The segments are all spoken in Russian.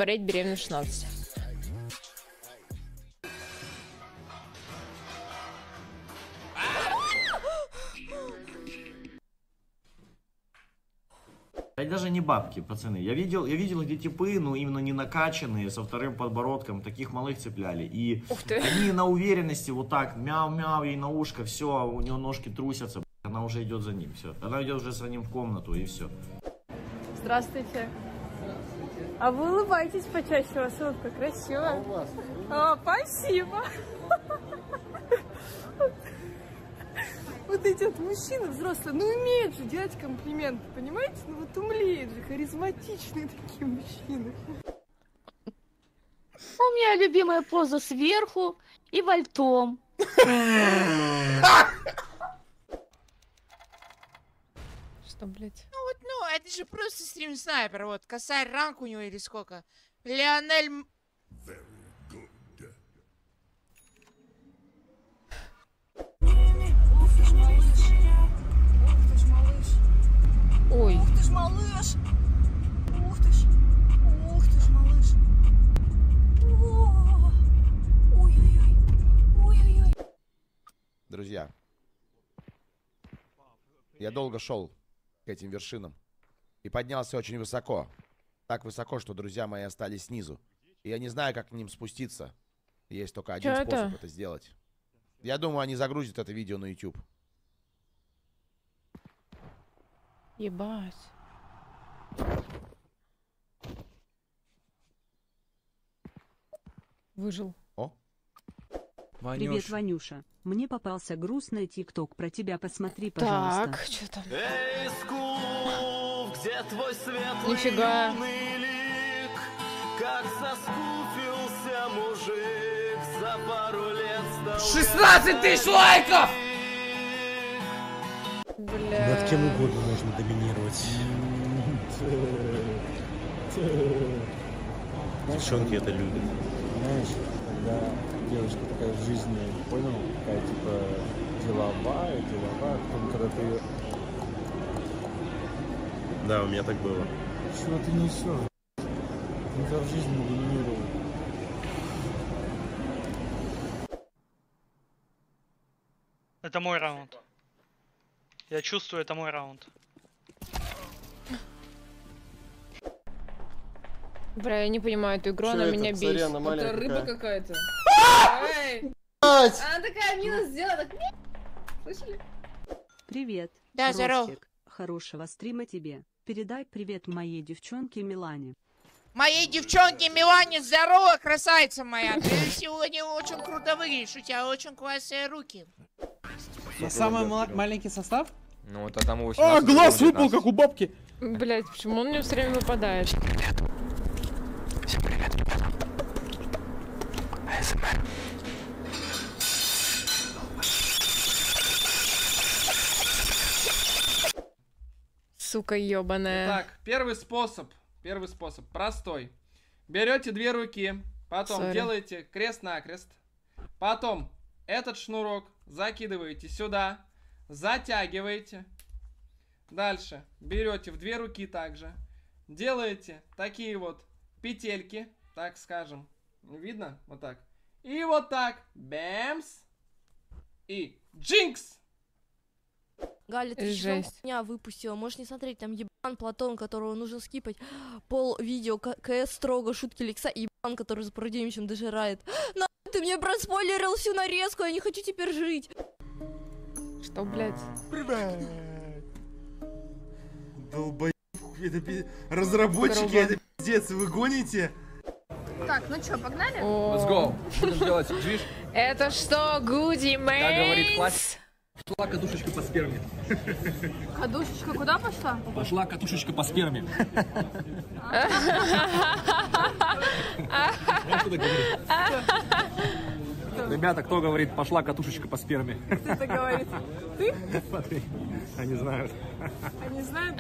заболеть беременной в 16. Это даже не бабки, пацаны. Я видел, где типы, ну именно не накачанные, со вторым подбородком, таких малых цепляли. И они на уверенности вот так, мяу-мяу, ей на ушко, все, у нее ножки трусятся, она уже идет за ним, все. Она идет уже за ним в комнату, и все. Здравствуйте. А вы улыбаетесь почаще, у вас улыбка красивая. О, спасибо. Вот эти вот мужчины взрослые, ну умеют же делать комплименты, понимаете? Ну вот умеют же, харизматичные такие мужчины. У меня любимая поза сверху и вальтом. Что, блядь? Ну вот, ну, это же просто стрим-снайпер, вот, косарь ранг у него или сколько. Леонель... Ой. Ух ты ж, малыш! Ух ты ж! Ух ты ж, малыш! Ой-ой-ой! Ой-ой-ой! Друзья, я долго шел к этим вершинам и поднялся очень высоко. Так высоко, что друзья мои остались снизу. И я не знаю, как к ним спуститься. Есть только один способ это сделать. Я думаю, они загрузят это видео на YouTube. Ебать. Выжил. О. Привет, Ванюша. Мне попался грустный тикток про тебя, посмотри, пожалуйста. Так, что там? Эй, Скуф, где твой светлый Нифига. юный лик? Как соскучился мужик за пару лет стал 16 тысяч лайков! Бля. Над кем угодно можно доминировать. Девчонки это любят. Знаешь, когда девушка такая в жизни, понял, такая типа деловая, потом когда ты ее... Да, у меня так было. Чего ты несешь? Никогда в жизни не доминировал. Это мой раунд. Я чувствую, это мой раунд. Бля, я не понимаю эту игру, она меня бесит. Это рыба какая-то. Она такая минус сделала, так... Слышали? Привет. Да, здорово. Ростик. Хорошего стрима тебе. Передай привет моей девчонке Милане. Моей девчонке Милане, здорово, красавица моя. Ты сегодня очень круто выглядишь, у тебя очень классные руки. Самый маленький состав? Ну, это там 18. А, глаз выпал, как у бабки. Блять, почему он мне все время выпадает? Всем привет, ребята. АСМР. Сука ебаная. Так, первый способ, простой. Берете две руки, потом делаете крест-накрест, потом этот шнурок закидываете сюда, затягиваете. Дальше берете в две руки также, делаете такие вот петельки, так скажем, видно? Вот так. И вот так, бэмс, и джинкс. Галя, ты что меня выпустила? Можешь не смотреть, там ебан Платон, которого нужно скипать пол видео, КС строго, шутки Лекса, и ебан, который за пародиемичем дожирает. На ты мне проспойлерил всю нарезку, я не хочу теперь жить. Что, блядь? Привет! Долбоёб, это разработчики, это пиздец, вы гоните? Так, ну чё, погнали? Let's go. Будем делать движ. Это что, Гуди Мейс? Как говорит классик. Пошла катушечка по сперме. Кадушечка куда пошла? Пошла катушечка по сперме. Ребята, кто говорит, пошла катушечка по сперме? Кто это говорит? Ты? Смотри, они знают. Они знают?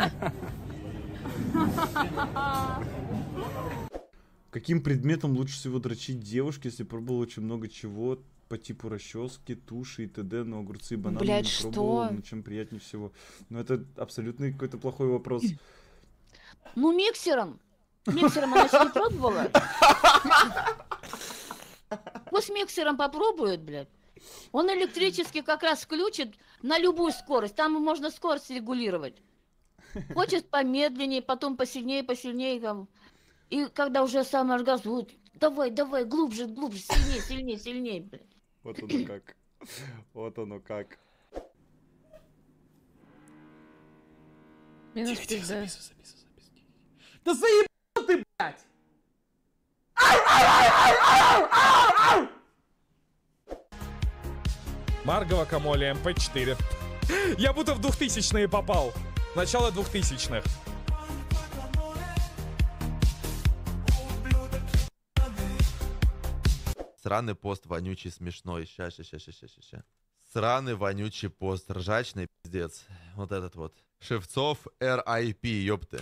Каким предметом лучше всего дрочить девушке, если пробовал очень много чего по типу расчески, туши и т.д., но огурцы и бананы Блядь, не пробовал, что? но чем приятнее всего. Но это абсолютно какой-то плохой вопрос. Ну, миксером. Миксером она еще не пробовала? Пусть миксером попробует, блядь. Он электрически как раз включит на любую скорость. Там можно скорость регулировать. Хочет помедленнее, потом посильнее, посильнее. Там. И когда уже сам оргазм будет, давай, давай, глубже, глубже, сильнее, сильнее, сильнее, блядь. Вот оно как. Вот оно как. Минус пизда. Да заебал ты, блядь! Маргова Камоли МП4. Я будто в 2000-е попал. Начало 2000-х. Сраный пост, вонючий, смешной. Ща. Сраный, вонючий пост, ржачный, пиздец. Вот этот вот. Шевцов RIP, ёпты.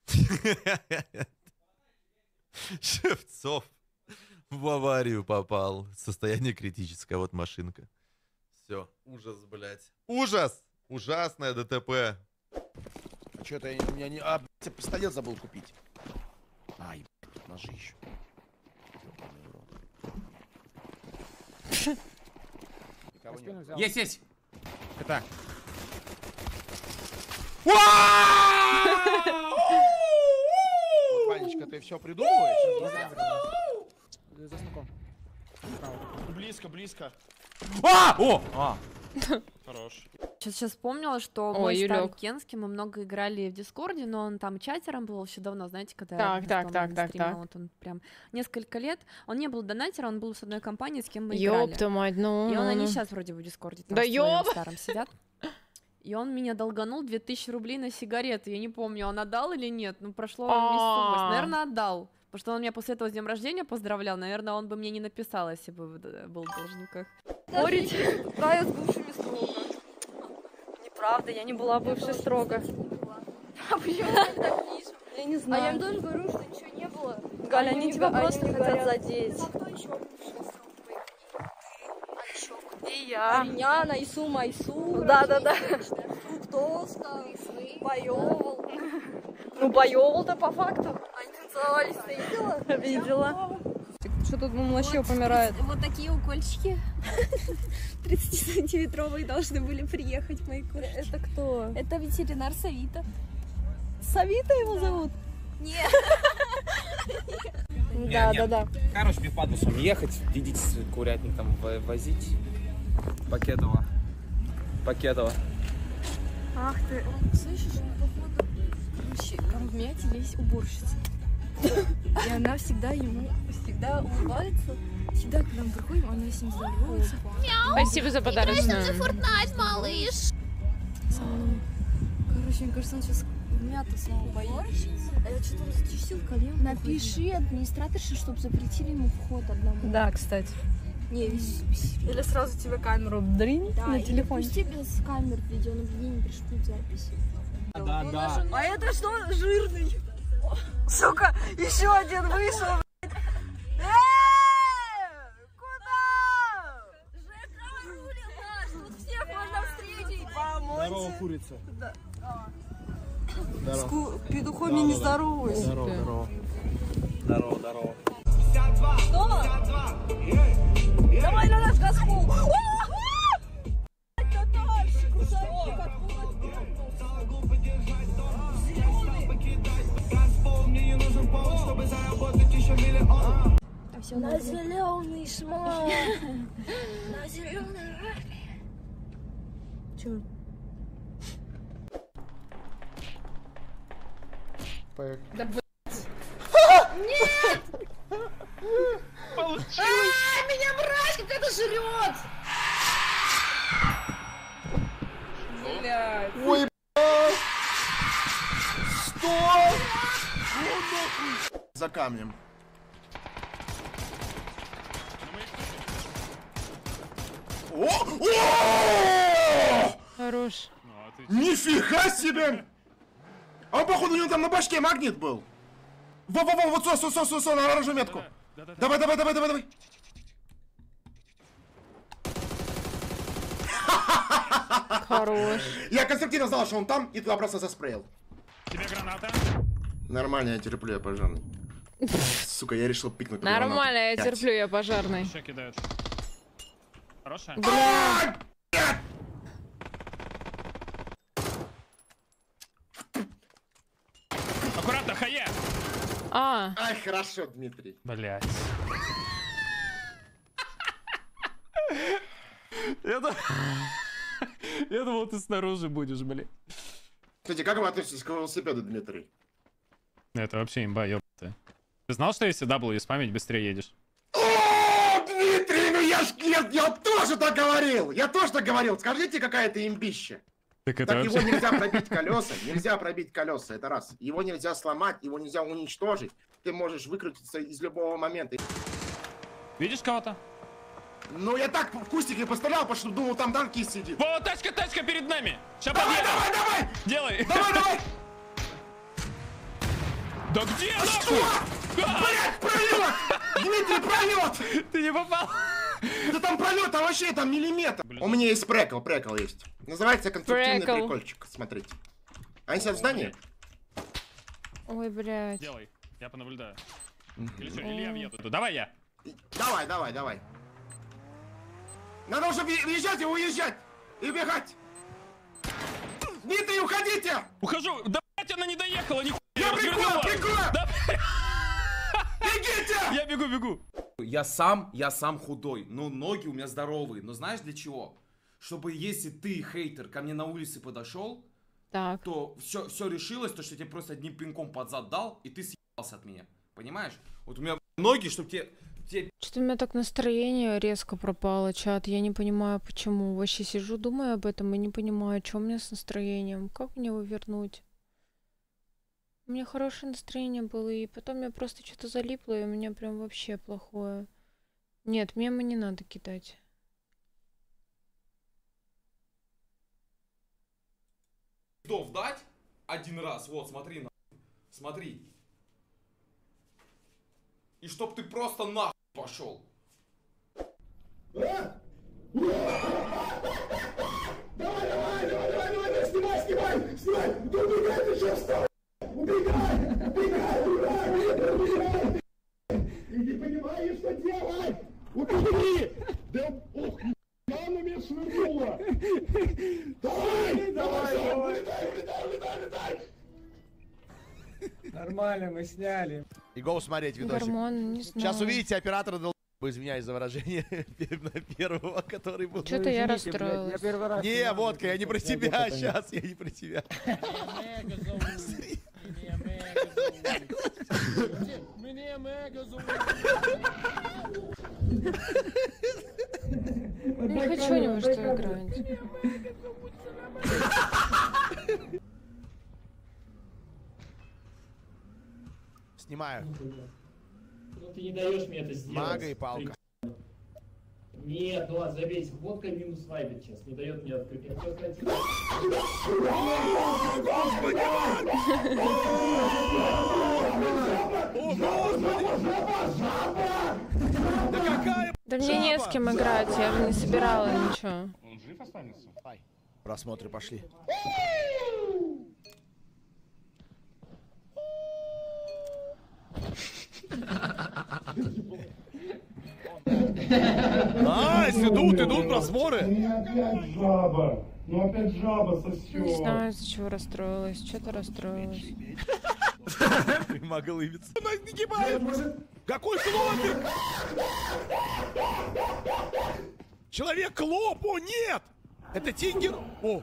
Шевцов в аварию попал. Состояние критическое, вот машинка. Все, ужас, блядь. Ужас! Ужасное ДТП. А что-то я у меня не... А, блядь, пистолет забыл купить. Ай, блядь, ножи еще. Есть! Это. Ванечка, ты все придумываешь? За смоком. Близко. Хорош. Сейчас вспомнила, что мой старый Кенский, мы много играли в Дискорде, но он там чатером был еще давно, знаете, когда Так. вот он прям несколько лет. Он не был донатером, он был с одной компанией, с кем мы играли. Ёпта мать, ну. И они сейчас вроде в Дискорде там в старом сидят. И он меня долганул 2000 рублей на сигареты. Я не помню, он отдал или нет. Ну, прошло месяца 8. Наверное, отдал. Потому что он меня после этого с днем рождения поздравлял. Наверное, он бы мне не написал, если бы был в должниках. Спорить, да, я с бывшими строго. Неправда, я не была бывшей строго. А почему ты так пишешь? Я не знаю. А я им тоже говорю, что ничего не было. Галя, они тебя просто хотят задеть. А кто еще бывший строго? И я. Ариняна, Ису, Майсу. Да. Фруктовска, Боевал. Ну, Боевал-то по факту. Они танцевались, ты видела? Видела. Что тут вообще помирает? Вот такие укольчики 30-сантиметровые должны были приехать в мои кошки. Это кто? Это ветеринар Савита. Савита его зовут? Нет. Да. Короче, мне падло с вами ехать, видите, курятник там возить. Пакетово. Ах ты. Слышишь, он походу в мяте есть уборщица. И она всегда улыбается. Всегда, когда мы приходим, она с ним здоровается. Спасибо за подарок. Fortnite, малыш. Короче, мне кажется, он сейчас в мяту снова боится. А я что-то зачистил колено. Напиши администраторше, чтобы запретили ему вход одному. Да, кстати. Не, или сразу тебе камеру дрынь на телефоне. Пусти без камер видеонаблюдения, пришлют запись. Да. А это что, жирный? Сука, еще один вышел, блядь. Куда? Жека рулил наш, тут всех можно встретить. Помочь. Здорово, курица. Да. Здорово. С петухом я не здороваюсь. Здорово. Снова? Давай на наш газпол. На зеленый шмат. На зеленый рапи. Чё? Да блять. Нет! Получилось! Меня мразь какая-то жрет! Блять. Ой, что? За камнем. Хорош. Нифига себе! А походу у него там на башке магнит был. Во-во-во, вот со, на оранжевую метку. Давай. Хорош. Я конструктивно знал, что он там, и туда просто заспрейл. Тебе граната? Нормально, я терплю, я пожалуй. Сука, я решил пикнуть. Нормально, я Пять. терплю, я пожарный. Еще кидают. Хорошая? Бля. Аккуратно, хае! Ай, хорошо, Дмитрий. Блять. Я думал, ты снаружи будешь, блин. Кстати, как вы относитесь к велосипеду, Дмитрий? Это вообще имба, ёбаная. Ты знал, что если W спамить, быстрее едешь? О, Дмитрий, ну я тоже так говорил! Я тоже так говорил! Скажите, какая это имбища! Так это Так вообще... его нельзя пробить колеса, нельзя пробить колеса, это раз. Его нельзя сломать, его нельзя уничтожить. Ты можешь выкрутиться из любого момента. Видишь кого-то? Ну я так в кустике пострелял, потому что думал, там танкист сидит. О, тачка перед нами! Сейчас Давай, подъедем! давай! Делай! Давай! Да где А что? Блять, пролет! Дмитрий, пролет! Ты не попал! Да там пролет, а вообще там миллиметр. У меня есть прекол есть. Называется конструктивный Прекол. прикольчик. Смотрите. Они сидят в здании? Ой, блядь. Делай, я понаблюдаю. Или что, или я въеду? Давай я! Давай. Надо уже въезжать и уезжать! И бегать! Дмитрий, уходите! Ухожу! Да блять, она не доехала, нихуя! Я прикрою! Да, Бегите! я бегу! Я сам худой, но ноги у меня здоровые. Но знаешь для чего? Чтобы если ты, хейтер, ко мне на улице подошел, Так. то все решилось, то что я тебе просто одним пинком под зад дал, и ты съебался от меня. Понимаешь? Вот у меня ноги, чтобы тебе... Что-то у меня так настроение резко пропало, чат. Я не понимаю, почему. Вообще сижу, думаю об этом и не понимаю, что у меня с настроением. Как мне его вернуть? У меня хорошее настроение было, и потом я просто что-то залипла, и у меня прям вообще плохое. Нет, мемы не надо кидать. Дать один раз, вот, смотри, смотри. И чтоб ты просто нахуй пошел. Давай, снимай! Убегай, ты что, встал? Убегай! Ты не понимаешь, что делать! Убери! Да, ох, она меня швырнула! Давай! Улетай! Нормально, мы сняли. И гоу смотреть видосик. Гормон, не знаю. Сейчас увидите оператора извиняюсь за выражение, на первого, который был. Что-то я расстроилась. Не, водка, я не про тебя сейчас, я не про тебя. Не хочу ни во что играть. Снимаю. Ну ты не даешь мне это сделать. Мага и палка. Нет, ну ладно, забейся. Водка минус вайбит сейчас. Не дает мне открыть. Я хотел сказать... Да мне не с кем играть, я же не собирала ничего. Он жив останется? Просмотры пошли. Найс, идут просмотры. Опять жаба. Ну опять жаба сосет. Не знаю, из-за чего расстроилась. Что-то расстроилась. Мага лыбится. Какой хлопик? Человек-клоп, о нет! Это тигер. О!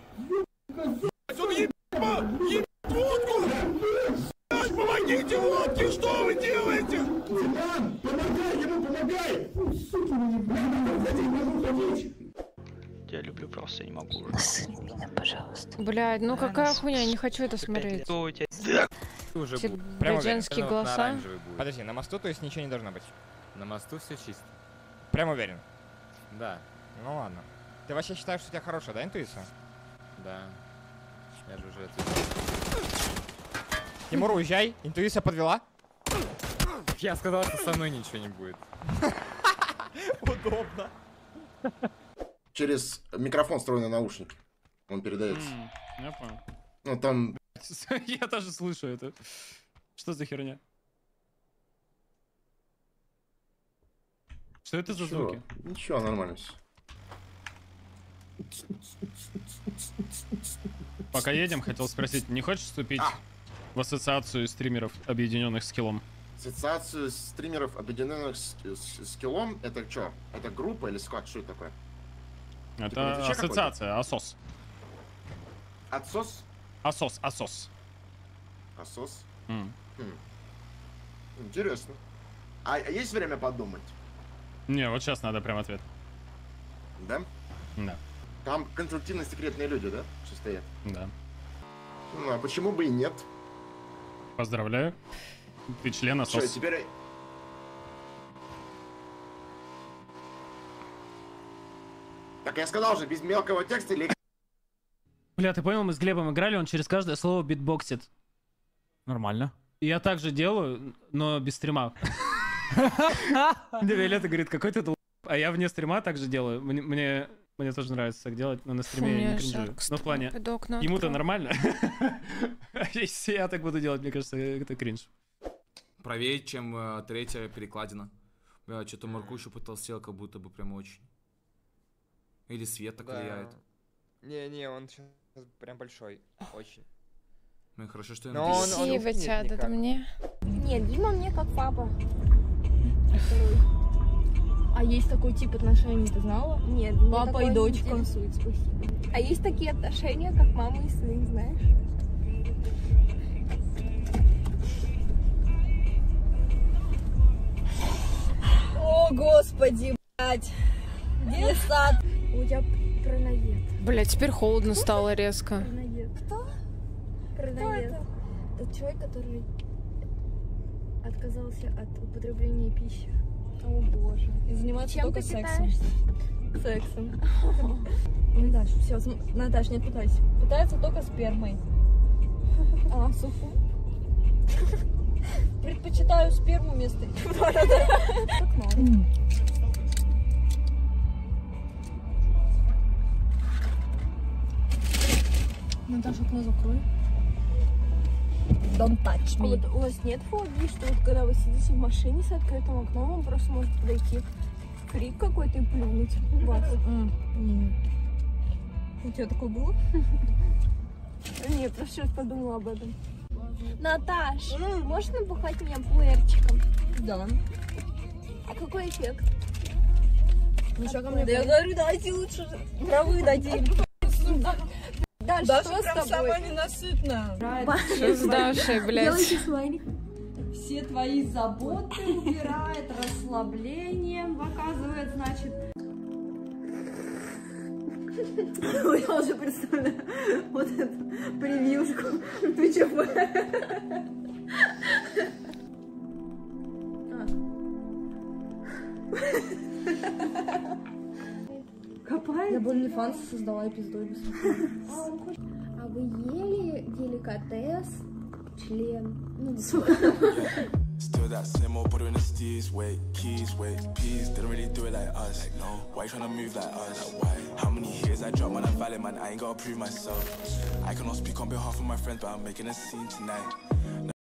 Он ебет водку! Помогите водке, что вы делаете? Диман, помогай ему, помогай! Суки, не ходить! Я люблю просто, я не могу. Меня, пожалуйста. Блядь, ну какая хуйня, не хочу это смотреть. Уже Эти, будет. блядь, женские голоса. Подожди, на мосту, то есть ничего не должно быть? На мосту все чисто. Прям уверен? Да. Ну ладно. Ты вообще считаешь, что у тебя хорошая, да, интуиция? Да. Я же уже ответил. Тимур, уезжай. Интуиция подвела? Я сказал, что со мной ничего не будет. Удобно. Через микрофон встроенный наушники. Он передается. Я понял. Ну там... Я тоже слышу это. Что за херня? Что это за Ничего, звуки? Ничего, нормально все. Пока едем, хотел спросить, не хочешь вступить в ассоциацию стримеров, объединенных скиллом? Ассоциацию стримеров, объединенных скиллом, это что? Это группа или склад? Что это такое? Это ассоциация, АСОС. Отсос? АСОС, АСОС. АСОС? Интересно. А есть время подумать? Не, вот сейчас надо прям ответ. Да? Да. Там конструктивно-секретные люди, да? Что стоят? Да. Ну, а почему бы и нет? Поздравляю. Ты член АСОС. Что, теперь... Так я сказал же, без мелкого текста или... Бля, ты понял, мы с Глебом играли, он через каждое слово битбоксит. Нормально. И я так же делаю, но без стрима. Виолетта говорит, какой ты долб***. А я вне стрима так же делаю. Мне тоже нравится так делать, но на стриме я не кринжую. Но в плане, ему-то нормально. Если я так буду делать, мне кажется, это кринж. Правее, чем третья перекладина. Бля, что-то Марку еще потолстел, как будто бы прям очень. Или свет так влияет. Не, он сейчас прям большой. Очень. Ну и хорошо, что я напишу. Спасибо, чат, это мне? Нет, Дима мне как папа. А есть такой тип отношений, ты знала? Нет, папа и дочка. А есть такие отношения, как мама и сын, знаешь? О, господи, блядь. Где сад? У тебя праноед. Бля, теперь холодно стало резко. Праноед. Кто? Праноед. Это человек, который отказался от употребления пищи. О боже. И заниматься чем только сексом. Сексом. Наташ, все, Наташ, не пытайся. Пытается только спермой. А, суху. Предпочитаю сперму вместо... Наташа, окно закрой. Don't touch me. А вот у вас нет фобии, что вот когда вы сидите в машине с открытым окном, вам просто может подойти крик какой-то и плюнуть в вас? У тебя такое было? Нет, просто сейчас подумала об этом. Наташ, можешь набухать меня пуэрчиком? Да. А какой эффект? Ну что ко мне? Да я говорю, дайте лучше травы дадим. Даша, что с тобой? Сама ненасытная. Что с Дашей, блядь? Делайте смайлик. Все твои заботы убирает, расслаблением оказывает, значит. Я уже представляю вот эту превьюшку ТЧП. Копает? Я бы OnlyFans создала и пиздой. А вы ели деликатес? Член? Ну, сука. Still that same old brother in the steez, wait, keys, wait, peas, didn't really do it like us, like, no, why you tryna move like us, like, why, how many years I dropped, man, I'm valid, man, I ain't gotta prove myself, I cannot speak on behalf of my friends, but I'm making a scene tonight.